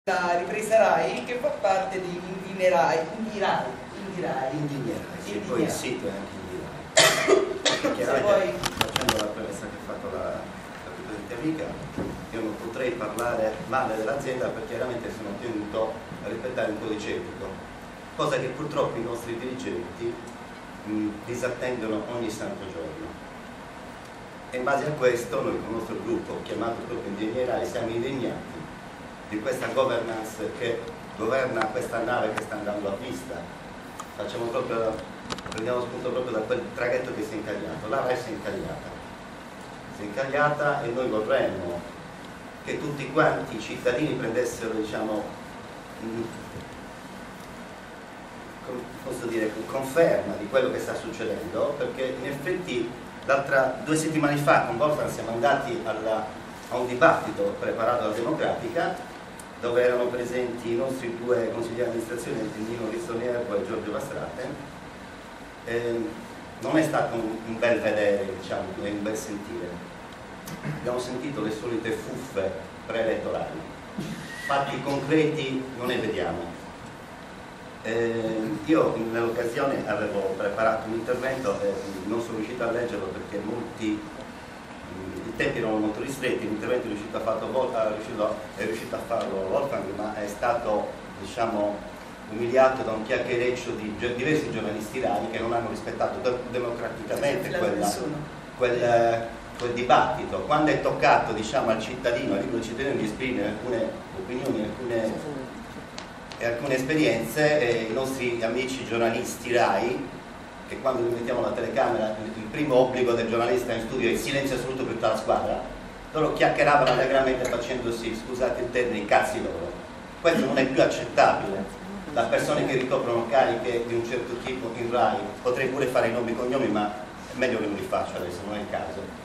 La ripresa RAI che fa parte di Indignerai, sì, poi il sito è anche Indirai. Chiaramente, facendo la premessa che ha fatto la Presidente Amica, io non potrei parlare male dell'azienda perché chiaramente sono tenuto a rispettare un codice etico, cosa che purtroppo i nostri dirigenti disattendono ogni santo giorno. E in base a questo noi con il nostro gruppo, chiamato proprio Indignerai, siamo indignati di questa governance che governa questa nave che sta andando a vista. Prendiamo spunto proprio da quel traghetto che si è incagliato. La RAI si è incagliata e noi vorremmo che tutti quanti i cittadini prendessero, diciamo, posso dire, conferma di quello che sta succedendo, perché in effetti 2 settimane fa con Wolfgang siamo andati a un dibattito preparato dalla Democratica, dove erano presenti i nostri 2 consiglieri di amministrazione, Nino Rizzoniervo e Giorgio Vastrate. Non è stato un bel vedere, diciamo, un bel sentire. Abbiamo sentito le solite fuffe preelettorali, fatti concreti non ne vediamo. Io nell'occasione avevo preparato un intervento e non sono riuscito a leggerlo perché i tempi erano molto ristretti. L'intervento è riuscito a farlo Wolfgang, ma è stato, diciamo, umiliato da un chiacchiereccio di diversi giornalisti RAI che non hanno rispettato democraticamente quel dibattito. Quando è toccato, diciamo, al cittadino, al libero cittadino di esprimere alcune opinioni e alcune esperienze, i nostri amici giornalisti RAI, che quando li mettiamo la telecamera il primo obbligo del giornalista in studio è il silenzio assoluto per tutta la squadra, loro chiacchieravano allegramente facendosi, scusate il termine, i cazzi loro. Questo non è più accettabile da persone che ricoprono cariche di un certo tipo in RAI. Potrei pure fare i nomi e cognomi, ma è meglio che non li faccio adesso, non è il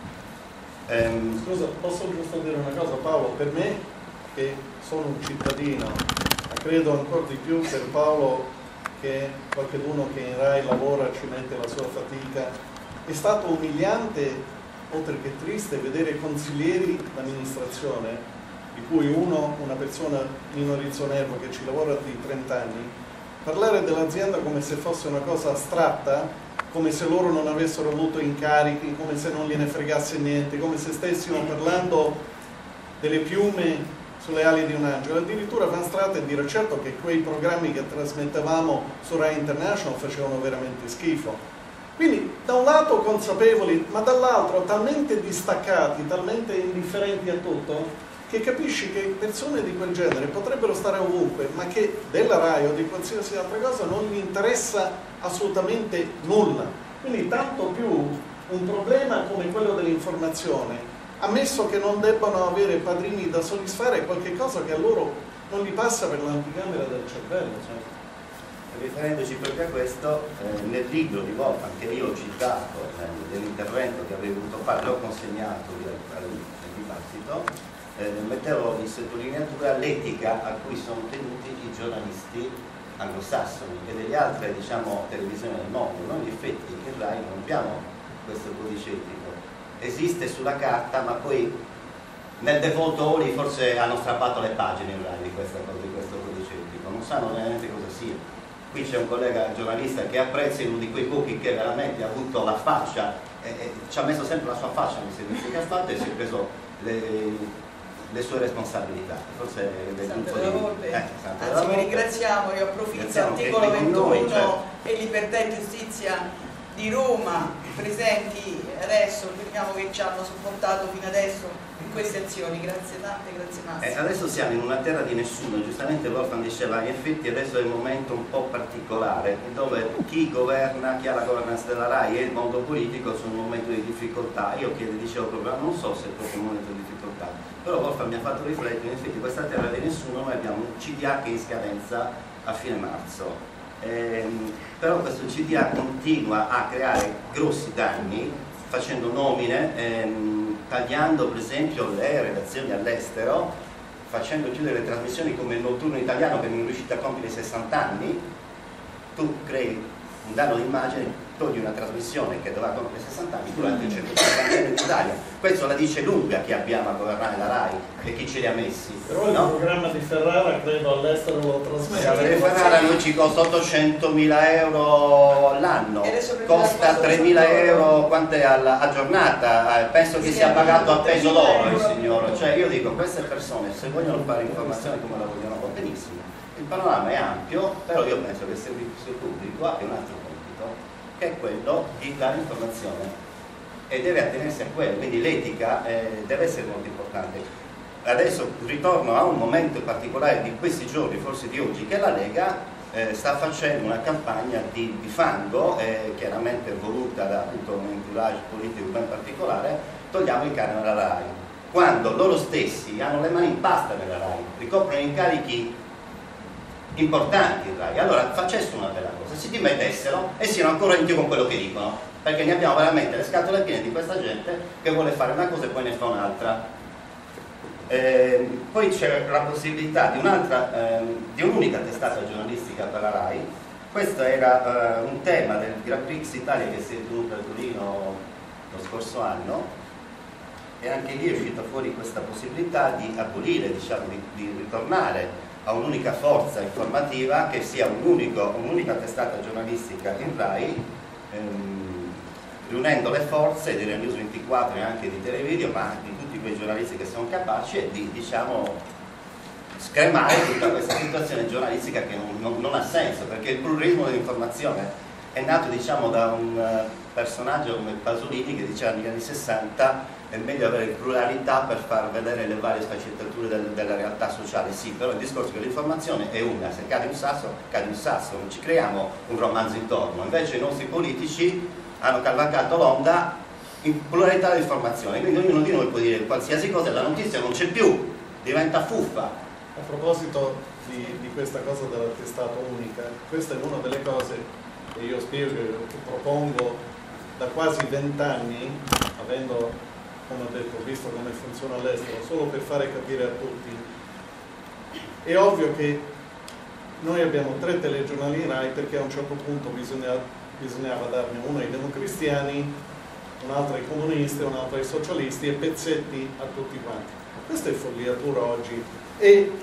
caso. Scusa, posso giusto dire una cosa, Paolo? Per me, che sono un cittadino, ma credo ancora di più per Paolo, che qualcuno che in RAI lavora ci mette la sua fatica, è stato umiliante, oltre che triste, vedere consiglieri d'amministrazione, di cui una persona, Nino Rizzoniervo, che ci lavora di 30 anni, parlare dell'azienda come se fosse una cosa astratta, come se loro non avessero avuto incarichi, come se non gliene fregasse niente, come se stessimo parlando delle piume sulle ali di un angelo. Addirittura Van Straten dire certo che quei programmi che trasmettevamo su Rai International facevano veramente schifo. Quindi da un lato consapevoli, ma dall'altro talmente distaccati, talmente indifferenti a tutto, che capisci che persone di quel genere potrebbero stare ovunque, ma che della Rai o di qualsiasi altra cosa non gli interessa assolutamente nulla. Quindi tanto più un problema come quello dell'informazione, ammesso che non debbano avere padrini da soddisfare, è qualche cosa che a loro non gli passa per l'anticamera del cervello. Cioè. Riferendoci proprio a questo, nel libro di Wolfgang che io ho citato nell'intervento che avevo voluto fare, l'ho consegnato al dibattito, mettevo in sottolineatura l'etica a cui sono tenuti i giornalisti anglosassoni e delle altre, diciamo, televisioni del mondo. Noi in effetti in RAI non abbiamo questo codice etico. Esiste sulla carta, ma poi nel default only forse hanno strappato le pagine in RAI di questo codice etico, non sanno veramente cosa sia. Qui c'è un collega giornalista che apprezza, uno di quei pochi che veramente ha avuto la faccia e ci ha messo sempre la sua faccia nei servizi che ha fatto e si è preso le sue responsabilità. Forse anzi, vi ringraziamo, io approfitto articolo 21 e Libertà e Giustizia di Roma presenti adesso, vediamo che ci hanno supportato fino adesso in queste azioni. Grazie tante, grazie Massimo. Adesso siamo in una terra di nessuno, giustamente Wolfgang diceva, in effetti adesso è un momento un po' particolare, dove chi governa, chi ha la governance della RAI e il mondo politico sono in un momento di difficoltà. Io dicevo proprio, non so se è proprio un momento di difficoltà, però Wolfgang mi ha fatto riflettere, in effetti questa terra di nessuno, noi abbiamo un CDA che è in scadenza a fine marzo. Però questo CDA continua a creare grossi danni facendo nomine, tagliando per esempio le redazioni all'estero, facendo chiudere le trasmissioni come il Notturno Italiano che non è riuscito a compiere 60 anni. Tu crei un danno d'immagine togli una trasmissione che dovrà compiere 60 anni durante i 150 anni in Italia. Questo la dice lunga chi abbiamo a governare la RAI e chi ce li ha messi. Però il programma di Ferrara credo all'estero lo trasmette. Ferrara a noi ci costa 800.000 euro l'anno, costa 3.000 euro quanto è a giornata, penso che sia pagato a peso d'oro il signore. Cioè io dico, queste persone se vogliono fare informazione come la vogliono va benissimo, il panorama è ampio, però io penso che il servizio pubblico abbia un altro compito, che è quello di dare informazione e deve attenersi a quello, quindi l'etica deve essere molto importante. Adesso ritorno a un momento particolare di questi giorni, forse di oggi, che la Lega sta facendo una campagna di fango, chiaramente voluta da appunto un entourage politico ben particolare, togliamo il canone alla RAI, quando loro stessi hanno le mani in pasta nella RAI, ricoprono incarichi importanti in RAI. Allora facessero una bella cosa, si dimettessero e siano ancora coerenti con quello che dicono, perché ne abbiamo veramente le scatole piene di questa gente che vuole fare una cosa e poi ne fa un'altra. Poi c'è la possibilità di un'unica testata giornalistica per la RAI. Questo era un tema del Grand Prix Italia che si è tenuto a Torino lo scorso anno, e anche lì è uscita fuori questa possibilità di abolire, diciamo, di ritornare a un'unica forza informativa che sia un'unica testata giornalistica in RAI, riunendo le forze di News 24 e anche di Televideo, ma di tutti quei giornalisti che sono capaci, e di, diciamo, scremare tutta questa situazione giornalistica che non ha senso, perché il pluralismo dell'informazione è nato, diciamo, da un personaggio come Pasolini che diceva negli anni 60 è meglio avere pluralità per far vedere le varie sfaccettature della realtà sociale. Sì, però il discorso che l'informazione è una, se cade un sasso, non ci creiamo un romanzo intorno. Invece i nostri politici hanno cavalcato l'onda in pluralità di informazione, quindi ognuno di noi può dire qualsiasi cosa e la notizia non c'è più, diventa fuffa. A proposito di questa cosa della testata unica, questa è una delle cose che io spiego, che propongo da quasi 20 anni, avendo, come ho detto, visto come funziona all'estero, solo per fare capire a tutti. È ovvio che noi abbiamo 3 telegiornali RAI perché a un certo punto bisognava darne uno ai democristiani, un'altra ai comunisti, un'altra ai socialisti e pezzetti a tutti quanti. Questa è folliatura oggi e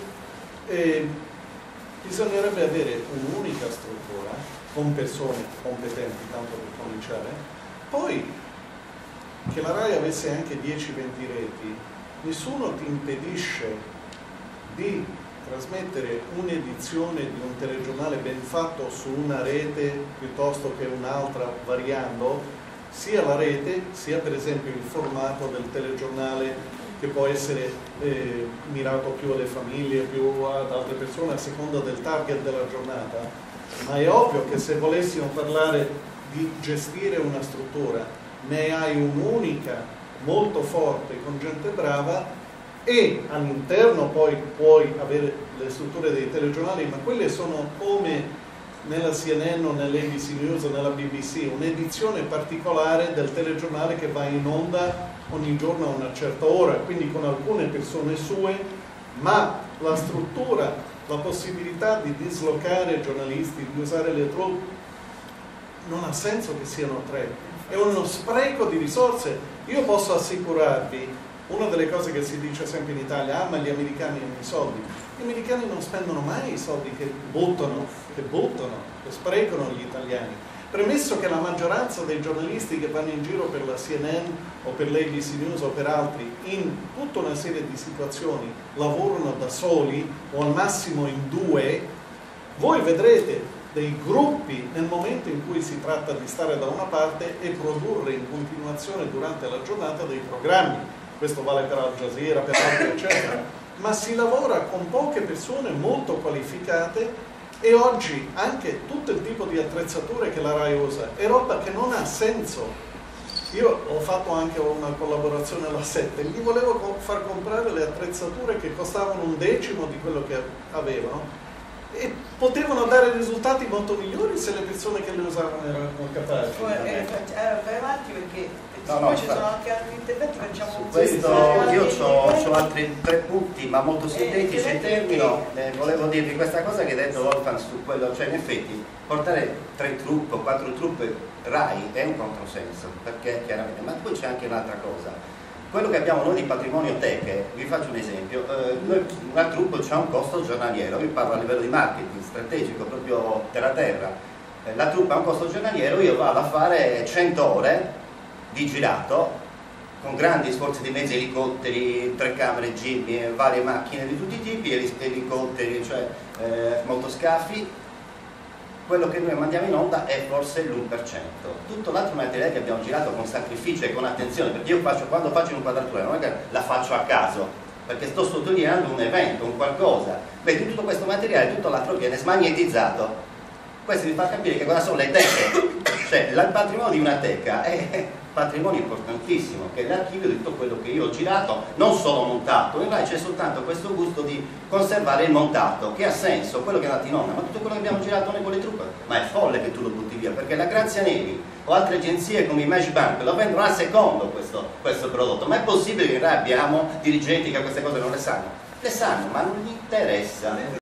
bisognerebbe avere un'unica struttura con persone competenti, tanto per cominciare, poi che la RAI avesse anche 10-20 reti, nessuno ti impedisce di trasmettere un'edizione di un telegiornale ben fatto su una rete piuttosto che un'altra, variando sia la rete sia per esempio il formato del telegiornale, che può essere mirato più alle famiglie, più ad altre persone a seconda del target della giornata. Ma è ovvio che se volessimo parlare di gestire una struttura, ne hai un'unica molto forte con gente brava, e all'interno poi puoi avere le strutture dei telegiornali, ma quelle sono come nella CNN o nell'ABC News o nella BBC, un'edizione particolare del telegiornale che va in onda ogni giorno a una certa ora, quindi con alcune persone sue, ma la struttura, la possibilità di dislocare giornalisti, di usare le troupe, non ha senso che siano 3, è uno spreco di risorse. Io posso assicurarvi, una delle cose che si dice sempre in Italia, ma gli americani hanno i soldi. Gli americani non spendono mai i soldi che buttano, che sprecano gli italiani. Premesso che la maggioranza dei giornalisti che vanno in giro per la CNN o per l'ABC News o per altri, in tutta una serie di situazioni, lavorano da soli o al massimo in 2, voi vedrete dei gruppi nel momento in cui si tratta di stare da una parte e produrre in continuazione durante la giornata dei programmi. Questo vale per Al Jazeera, per altri eccetera, ma si lavora con poche persone molto qualificate, e oggi anche tutto il tipo di attrezzature che la RAI usa è roba che non ha senso. Io ho fatto anche una collaborazione alla 7, gli volevo far comprare le attrezzature che costavano 1/10 di quello che avevano e potevano dare risultati molto migliori se le persone che le usavano erano capaci. Vai avanti perché poi ci sono anche altri interventi, facciamo su un questo io ho altri 3 punti, ma molto sintetici, e termino. Volevo dirvi questa cosa che ha detto Wolfgang su quello, cioè in effetti portare 3 truppe o 4 truppe RAI è un controsenso, perché chiaramente, ma poi c'è anche un'altra cosa. Quello che abbiamo noi di patrimonio teche, vi faccio un esempio, una troupe ha un costo giornaliero, io parlo a livello di marketing strategico, proprio terra-terra, la troupe ha un costo giornaliero, io vado a fare 100 ore di girato, con grandi sforzi di mezzi, elicotteri, 3 camere, jeep, varie macchine di tutti i tipi, elicotteri, cioè motoscafi. Quello che noi mandiamo in onda è forse l'1%. Tutto l'altro materiale che abbiamo girato con sacrificio e con attenzione, perché io quando faccio un'inquadratura non è che la faccio a caso, perché sto sottolineando un evento, un qualcosa. Vedi, tutto questo materiale, tutto l'altro viene smagnetizzato. Questo vi fa capire che cosa sono le teche. Cioè, il patrimonio di una teca è patrimonio importantissimo, che è l'archivio di tutto quello che io ho girato, non solo montato. In Rai c'è soltanto questo gusto di conservare il montato, che ha senso, quello che è andato in onda, ma tutto quello che abbiamo girato noi con le truppe, ma è folle che tu lo butti via, perché la Grazia Nevi o altre agenzie come Image Bank lo vendono al secondo questo prodotto. Ma è possibile che in Rai abbiamo dirigenti che queste cose non le sanno? Le sanno, ma non gli interessa.